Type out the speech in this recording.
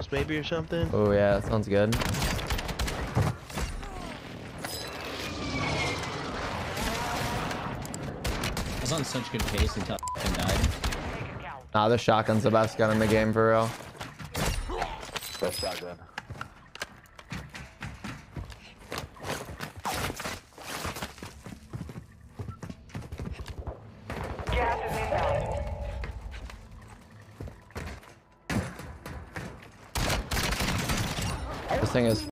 close maybe or something. Oh yeah, that sounds good. I was on such good pace until I died. Nah, the shotgun's the best gun in the game for real. Best shotgun. Gas is inbound. This thing is